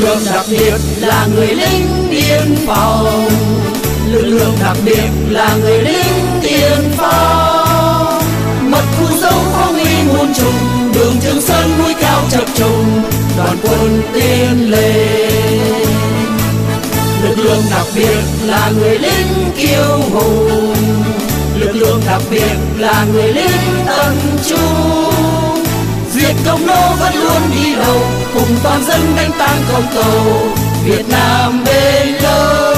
lượng đặc biệt là người lính biên phòng, lực lượng đặc biệt là người lính tiên phong. Mật thu dấu phong uy muôn trùng, đường Trường Sơn núi cao chập trùng, đoàn quân tiến lên. Lực lượng đặc biệt là người lính kiêu hùng, lực lượng đặc biệt là người lính tận trung. Diệt công nô vẫn luôn đi đầu, cùng toàn dân đánh tan công cầu, Việt Nam bền lâu.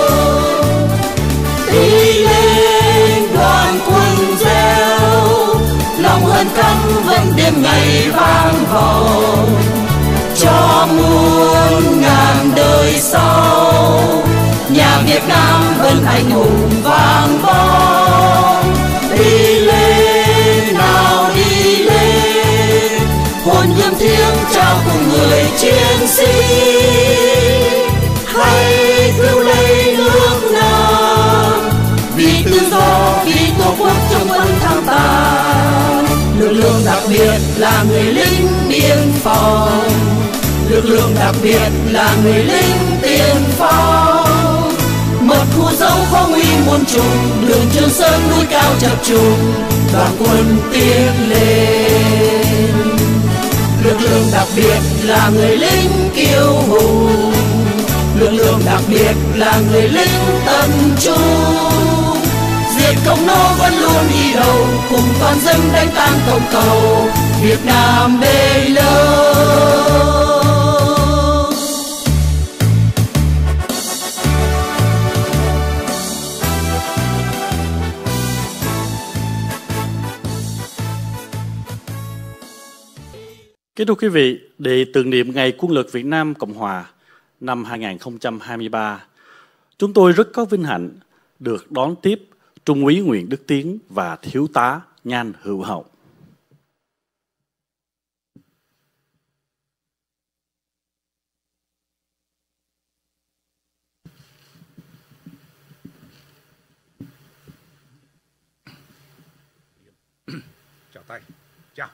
Đi lên đoàn quân reo, lòng hân căm vẫn đêm ngày vang vọng, cho muôn ngàn đời sau nhà Việt Nam vẫn anh hùng vang bóng. Đi lên nào đi lên, hồn gươm thiêng trao cùng người chiến sĩ, hãy cứu lấy nước Nam vì tự do, vì tổ quốc trong quân thăng ta. Lực lượng đặc biệt là người lính biên phòng, lực lượng đặc biệt là người lính tiên phong. Mật khu dấu không uy muôn trùng, đường Trường Sơn núi cao chập trùng, đoàn quân tiến lên. Lực lượng đặc biệt là người lính kiêu hùng, lực lượng đặc biệt là người lính tận trung. Diệt công nô vẫn luôn đi đầu, cùng toàn dân đánh tan công cầu, Việt Nam bền lâu. Kính thưa quý vị, để tưởng niệm Ngày Quân lực Việt Nam Cộng Hòa năm 2023, chúng tôi rất có vinh hạnh được đón tiếp Trung úy Nguyễn Đức Tiến và Thiếu tá Nhan Hữu Hậu. Chào tay, chào.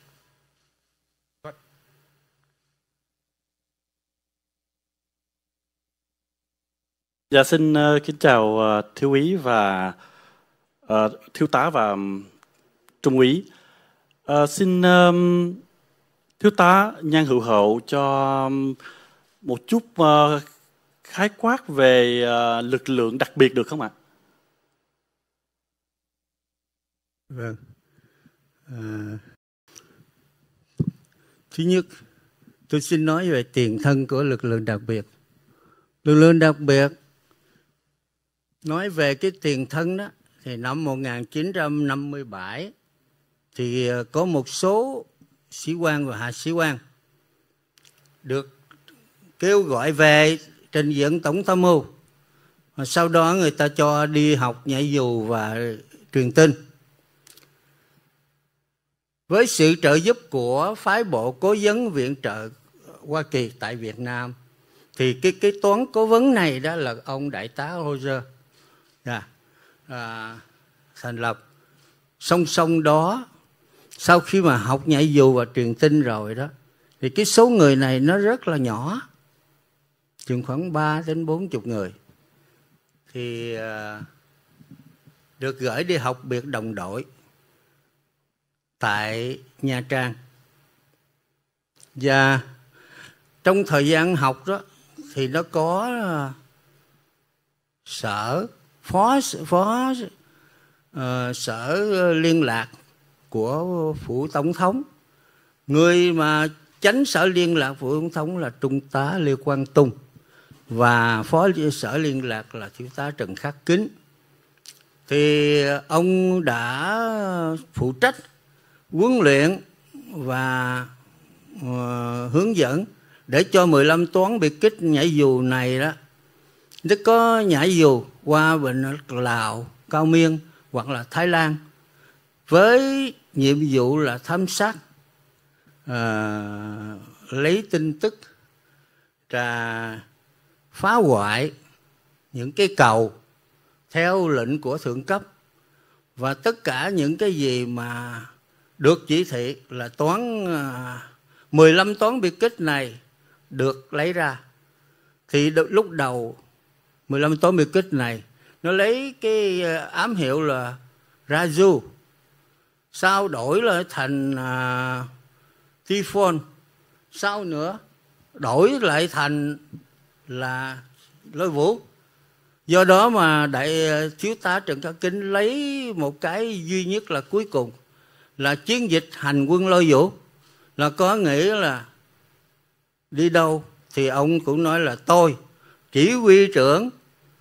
Dạ, xin kính chào thiếu úy và thiếu tá và trung úy. Xin thiếu tá Nhan Hữu Hậu cho một chút khái quát về lực lượng đặc biệt được không ạ? Vâng. Thứ nhất, tôi xin nói về tiền thân của lực lượng đặc biệt. Lực lượng đặc biệt, nói về cái tiền thân đó, thì năm 1957 thì có một số sĩ quan và hạ sĩ quan được kêu gọi về trình diện tổng tham mưu. Sau đó người ta cho đi học nhảy dù và truyền tin. Với sự trợ giúp của phái bộ cố vấn viện trợ Hoa Kỳ tại Việt Nam, thì cái toán cố vấn này đó là ông đại tá Roger thành lập. Song song đó, sau khi mà học nhảy dù và truyền tin rồi đó, thì cái số người này nó rất là nhỏ, chừng khoảng 3 đến 40 người, thì được gửi đi học biệt đồng đội tại Nha Trang. Và trong thời gian học đó thì nó có phó sở liên lạc của phủ tổng thống. Người mà chánh sở liên lạc phủ tổng thống là Trung tá Lê Quang Tung, và phó sở liên lạc là thiếu tá Trần Khắc Kính. Thì ông đã phụ trách huấn luyện và hướng dẫn để cho 15 toán biệt kích nhảy dù này đó, nó có nhảy dù qua bên Lào, Cao Miên hoặc là Thái Lan, với nhiệm vụ là thám sát, lấy tin tức, phá hoại những cái cầu theo lệnh của thượng cấp. Và tất cả những cái gì mà được chỉ thị là 15 toán biệt kích này được lấy ra. Thì lúc đầu 15 toán biệt kích này nó lấy cái ám hiệu là Raju, sau đổi lại thành Typhon, sau nữa đổi lại thành là Lôi Vũ. Do đó mà đại thiếu tá Trần Khắc Kính lấy một cái duy nhất là cuối cùng là chiến dịch hành quân Lôi Vũ, là có nghĩa là đi đâu thì ông cũng nói là tôi chỉ huy trưởng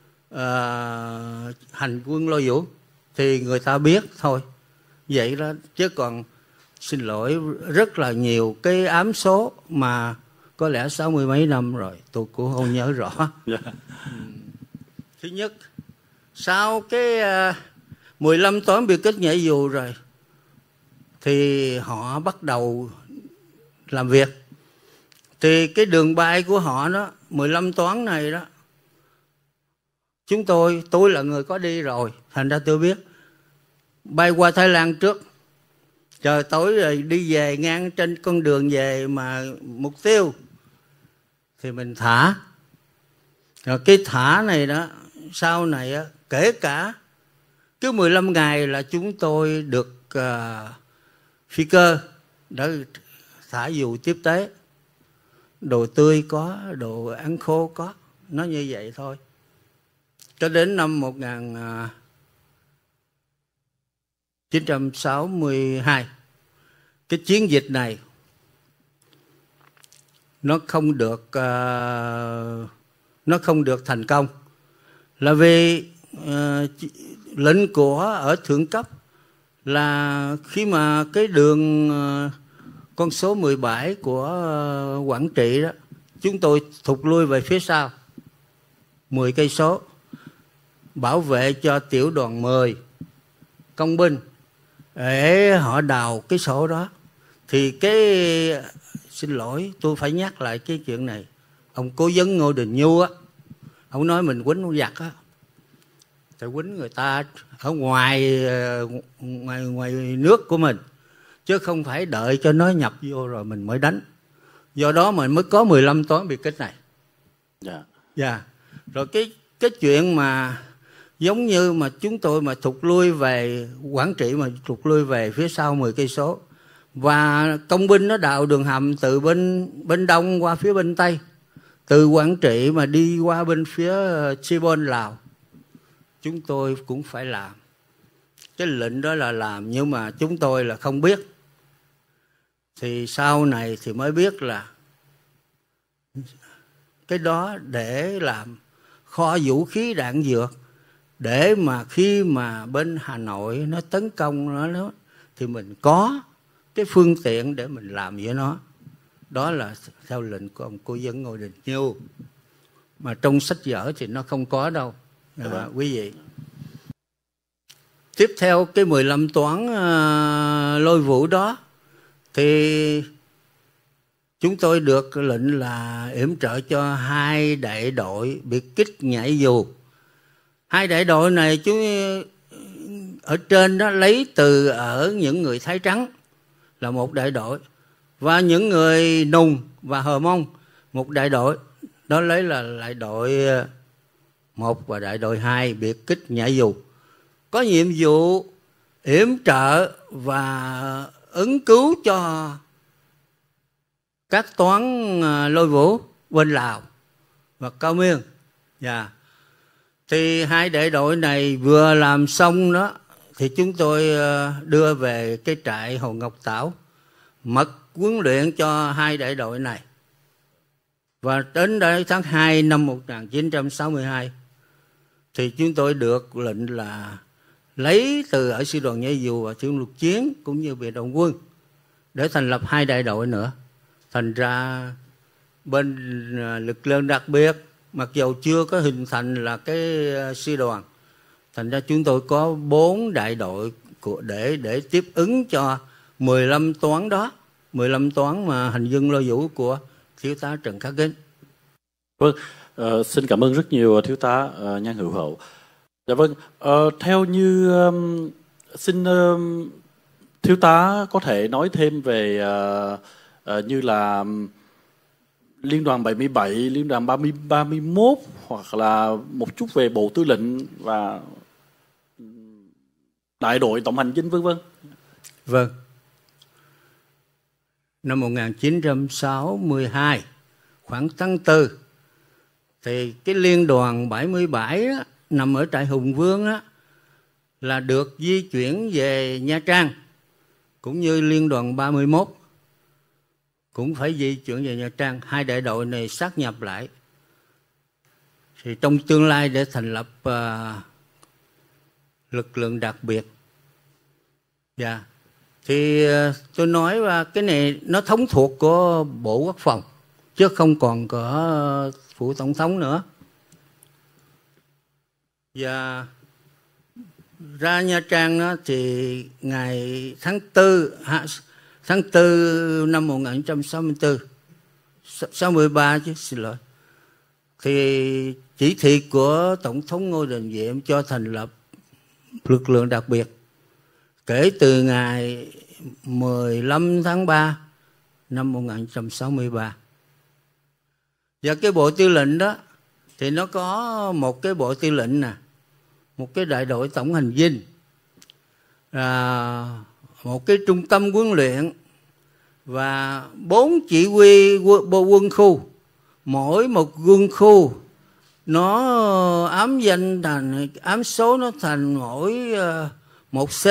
hành quân Lôi Vũ, thì người ta biết thôi vậy đó. Chứ còn xin lỗi, rất là nhiều cái ám số mà có lẽ 60 mấy năm rồi tôi cũng không nhớ rõ. Thứ nhất, sau cái 15 toán biệt kích nhảy dù rồi thì họ bắt đầu làm việc. Thì cái đường bay của họ đó, 15 toán này đó, tôi là người có đi rồi, thành ra tôi biết. Bay qua Thái Lan trước, trời tối rồi đi về ngang trên con đường về mà mục tiêu thì mình thả. Rồi cái thả này đó, sau này á, kể cả cứ 15 ngày là chúng tôi được phi cơ đã thả dù tiếp tế. Đồ tươi có, đồ ăn khô có, nó như vậy thôi. Cho đến năm 1962, cái chiến dịch này nó không được thành công, là vì lệnh của ở thượng cấp là khi mà cái đường con số 17 của Quảng Trị đó, chúng tôi thụt lui về phía sau 10 cây số, bảo vệ cho tiểu đoàn 10 công binh để họ đào cái sổ đó. Thì xin lỗi, tôi phải nhắc lại cái chuyện này. Ông cố vấn Ngô Đình Nhu á, ông nói mình quýnh giặc á, thì quýnh người ta ở ngoài nước của mình, chứ không phải đợi cho nó nhập vô rồi mình mới đánh. Do đó mình mới có 15 toán biệt kích này. Dạ. Rồi cái chuyện mà giống như mà chúng tôi mà thụt lui về Quảng Trị, mà thụt lui về phía sau 10 cây số, và công binh nó đào đường hầm từ bên đông qua phía bên tây, từ Quảng Trị mà đi qua bên phía Chibon, Lào, chúng tôi cũng phải làm. Cái lệnh đó là làm, nhưng mà chúng tôi là không biết. Thì sau này thì mới biết là cái đó để làm kho vũ khí đạn dược, để mà khi mà bên Hà Nội nó tấn công nó thì mình có cái phương tiện để mình làm với nó. Đó là theo lệnh của ông cố vấn Ngô Đình Nhu, mà trong sách vở thì nó không có đâu. Quý vị, tiếp theo cái 15 toán Lôi Vũ đó thì chúng tôi được lệnh là yểm trợ cho 2 đại đội biệt kích nhảy dù. 2 đại đội này chúng ở trên đó lấy từ ở những người Thái Trắng là một đại đội, và những người Nùng và Hờ Mông một đại đội. Đó lấy là đại đội 1 và đại đội 2 biệt kích nhảy dù, có nhiệm vụ yểm trợ và ứng cứu cho các toán Lôi Vũ bên Lào và Cao Miên. Thì 2 đại đội này vừa làm xong đó thì chúng tôi đưa về cái trại Hồ Ngọc Tảo, mật huấn luyện cho 2 đại đội này. Và đến đây tháng 2 năm 1962 thì chúng tôi được lệnh là lấy từ ở sư đoàn nhảy dù và tiểu lục chiến cũng như biệt động quân để thành lập 2 đại đội nữa. Thành ra bên lực lượng đặc biệt, mặc dù chưa có hình thành là cái sư đoàn, thành ra chúng tôi có 4 đại đội để tiếp ứng cho 15 toán đó, 15 toán mà hành quân Lôi Vũ của thiếu tá Trần Khắc Kính. Vâng, xin cảm ơn rất nhiều thiếu tá Nhan Hữu Hậu. Dạ vâng, theo như xin thiếu tá có thể nói thêm về như là Liên đoàn 77, Liên đoàn 31 hoặc là một chút về Bộ Tư lệnh và Đại đội Tổng hành dinh vân vân. Vâng. Năm 1962, khoảng tháng 4, thì cái Liên đoàn 77 đó, nằm ở trại Hùng Vương đó, là được di chuyển về Nha Trang, cũng như Liên đoàn 31 cũng phải di chuyển về Nha Trang. Hai đại đội này sát nhập lại thì trong tương lai để thành lập lực lượng đặc biệt. Dạ. Thì tôi nói cái này nó thống thuộc của Bộ Quốc phòng chứ không còn có phủ tổng thống nữa. Và ra Nha Trang đó, thì ngày tháng 4 năm 1964, 63 chứ, xin lỗi, thì chỉ thị của Tổng thống Ngô Đình Diệm cho thành lập lực lượng đặc biệt kể từ ngày 15 tháng 3 năm 1963. Và cái Bộ Tư lệnh đó thì nó có một cái Bộ Tư lệnh nè, một cái đại đội tổng hành dinh, một cái trung tâm huấn luyện và 4 chỉ huy quân khu. Mỗi một quân khu nó ám số nó thành mỗi một C.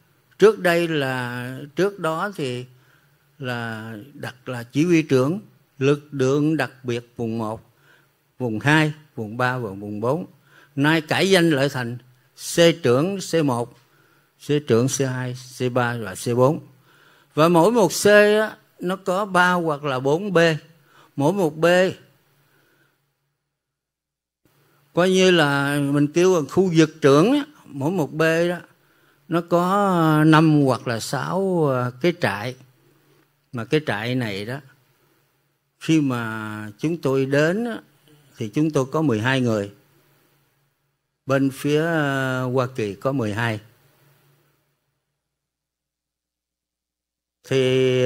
Trước đó thì là đặt là chỉ huy trưởng lực lượng đặc biệt vùng 1, vùng 2, vùng 3 và vùng 4. Nay cải danh lại thành C trưởng C1, C trưởng C2, C3 và C4. Và mỗi một C á, nó có 3 hoặc là 4 B. Mỗi một B coi như là mình kêu là khu vực trưởng á, mỗi một B đó nó có 5 hoặc là 6 cái trại. Mà cái trại này đó, khi mà chúng tôi đến á, thì chúng tôi có 12 người. Bên phía Hoa Kỳ có 12. Thì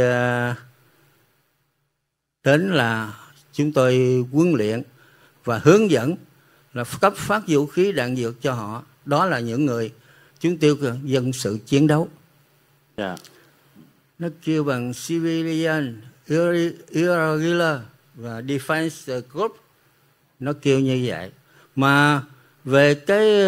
đến là chúng tôi huấn luyện và hướng dẫn là cấp phát vũ khí đạn dược cho họ. Đó là những người chúng tiêu dân sự chiến đấu. Yeah. Nó kêu bằng civilian, irregular và defense group. Nó kêu như vậy. Mà về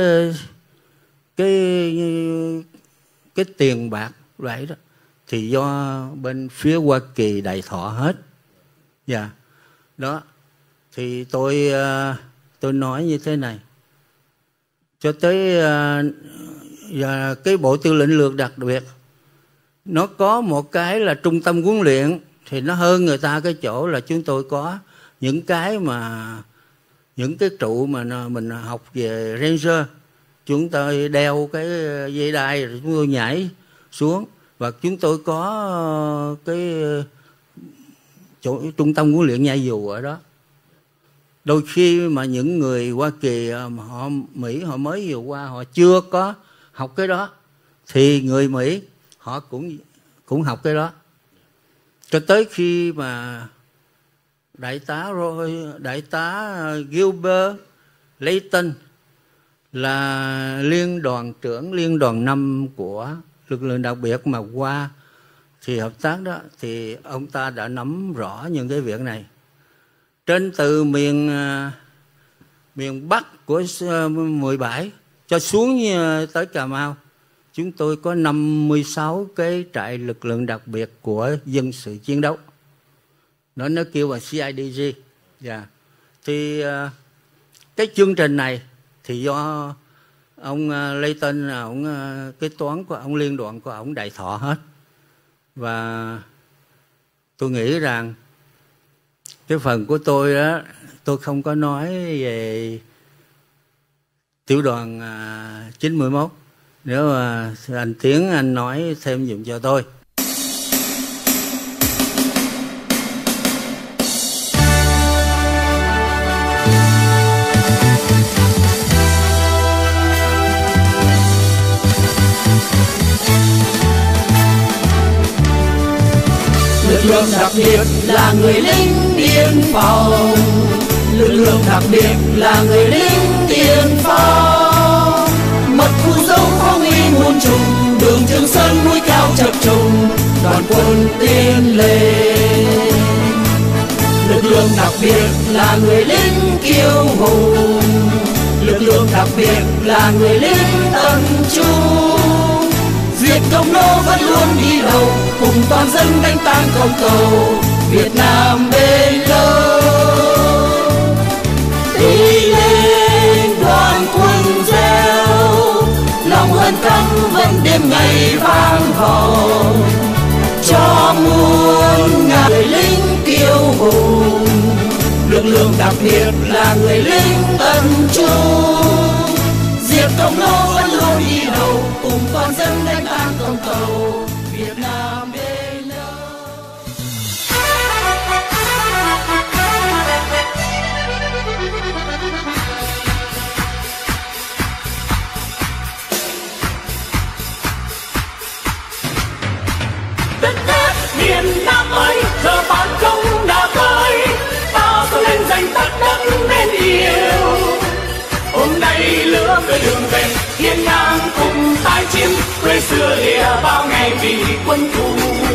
cái tiền bạc vậy đó thì do bên phía Hoa Kỳ đài thọ hết. Dạ. Yeah. Đó. Thì tôi nói như thế này. Cho tới cái Bộ Tư lệnh lực đặc biệt nó có một cái là trung tâm huấn luyện, thì nó hơn người ta cái chỗ là chúng tôi có những cái trụ mà mình học về Ranger. Chúng tôi đeo cái dây đai rồi chúng tôi nhảy xuống, và chúng tôi có cái chỗ trung tâm huấn luyện nhảy dù ở đó. Đôi khi mà những người Hoa Kỳ họ Mỹ họ mới vừa qua họ chưa có học cái đó, thì người Mỹ họ cũng học cái đó. Cho tới khi mà đại tá Gilbert Layton là liên đoàn trưởng liên đoàn 5 của lực lượng đặc biệt mà qua thì hợp tác đó, thì ông ta đã nắm rõ những cái việc này. Trên từ miền Bắc của 17 cho xuống tới Cà Mau, chúng tôi có 56 cái trại lực lượng đặc biệt của dân sự chiến đấu. Nó kêu là CIDG. Yeah. Thì cái chương trình này thì do ông Layton, cái toán của ông, liên đoàn của ông đại thọ hết. Và tôi nghĩ rằng cái phần của tôi đó, tôi không có nói về tiểu đoàn 91. Nếu mà anh Tiến anh nói thêm giùm cho tôi. Lực lượng đặc biệt là người lính biên phòng, lực lượng đặc biệt là người lính biên phòng. Mật khu dấu phong uy muôn trùng, đường Trường Sơn núi cao chập trùng, đoàn quân tiến lên. Lực lượng đặc biệt là người lính kiêu hùng, lực lượng đặc biệt là người lính tận trung. Diệt công nô vẫn luôn đi đầu, cùng toàn dân đánh tan công tàu, Việt Nam bền lâu. Đi lên đoàn quân reo, lòng hân căm vẫn đêm ngày vang vọng, cho muôn ngàn người lính kiêu hùng. Lực lượng đặc biệt là người lính tận trung, diệt công nô vẫn luôn đi đầu, cùng toàn dân đánh tan công tàu, Việt Nam bền lâu. Đất nước miền Nam ơi, giờ phản công đã tới, ta sẽ lên danh tắt đất nên yêu. Hôm nay lửa về đường về, hiên ngang cùng tái chiến, quê xưa lìa bao ngày vì quân thù.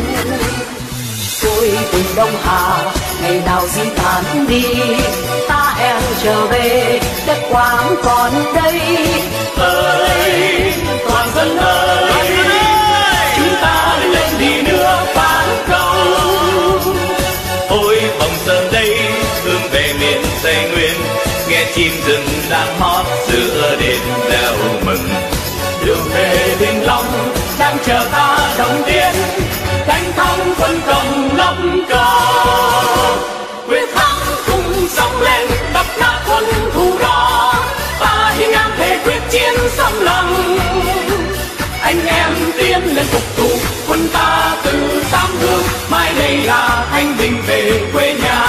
Tôi từ Đông Hà, ngày nào di tản đi, ta hẹn trở về, đất Quảng còn đây. Ơi, toàn dân ơi, chúng ta lên đi nữa phản công. Ôi Bồng Sơn đây, hướng về miền Tây Nguyên, nghe chim rừng đang hót giữa đêm reo mừng. Đường về Vĩnh Long đang chờ ta đồng tiến, đánh thắng quân công lấp cờ. Quyết thắng cùng sông lên, đập nát quân thù đó, ta hiên ngang thể quyết chiến xâm lăng. Anh em tiến lên phục thù, quân ta từ tám hướng, mai đây là thanh bình về quê nhà.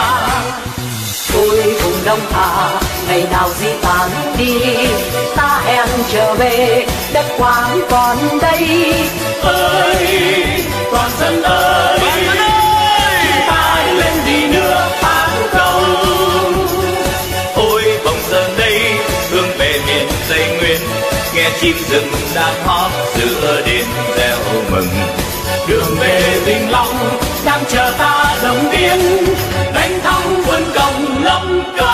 Tôi cùng Đông Hà, ngày nào di tản đi, ta hẹn trở về, đất Quảng còn đây. Ơi, toàn dân ơi, chúng ta lên đi nữa phản công. Ôi Bồng Sơn đây, hướng về miền Tây Nguyên, nghe chim rừng đang hót giữa đêm reo mừng. Đường về Vĩnh Long đang chờ ta đồng tiến, đánh thắng quân công lấp cờ.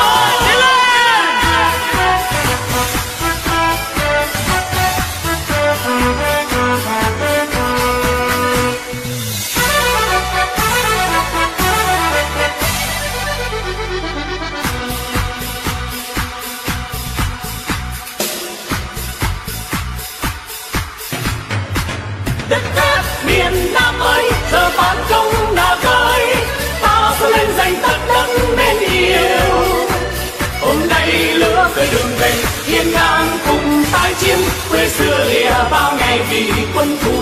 Đất nước miền Nam ơi, giờ phản công đã tới, ta sẽ lên danh tắt đất mến yêu. Hôm nay lửa về đường về, hiên ngang cùng tái chiến, quê xưa lìa bao ngày vì quân thù.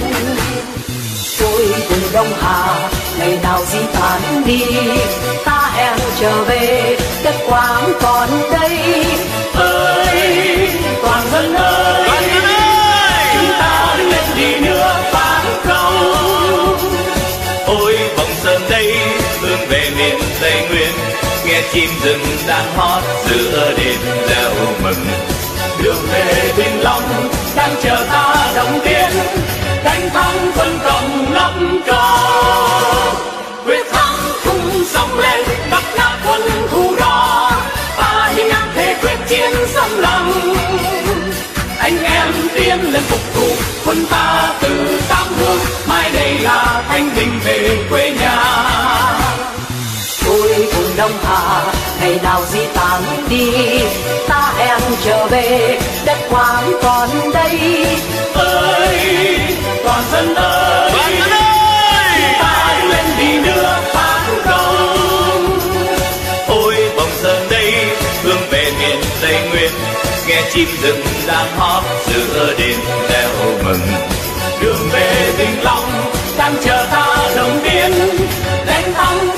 Tôi từ Đông Hà, ngày nào di tản đi, ta hẹn trở về, đất Quảng còn đây. Ơi, toàn dân ơi, chúng ta lên đi nữa phản công. Ôi Bồng Sơn đây, hướng về miền Tây Nguyên, nghe chim rừng đang hót giữa đêm reo mừng. Đường về Vĩnh Long đang chờ ta đồng tiến, đánh thắng quân công lấp cờ. Quyết thắng cùng sông lên, đập nát quân thù đó, ta hiên ngang thể quyết chiến xâm lăng. Anh em tiến lên phục thù, quân ta từ tám hướng, mai đây là thanh bình về quê nhà. Tôi cùng Đông Hà, ngày nào di tản đi, ta hẹn trở về, đất Quảng còn đây. Ơi, toàn dân ơi, chúng ta lên đi nữa phản công. Ôi Bồng Sơn đây, hướng về miền Tây Nguyên, nghe chim rừng đang hót giữa đêm reo mừng. Đường về Vĩnh Long đang chờ ta đồng tiến, đánh thắng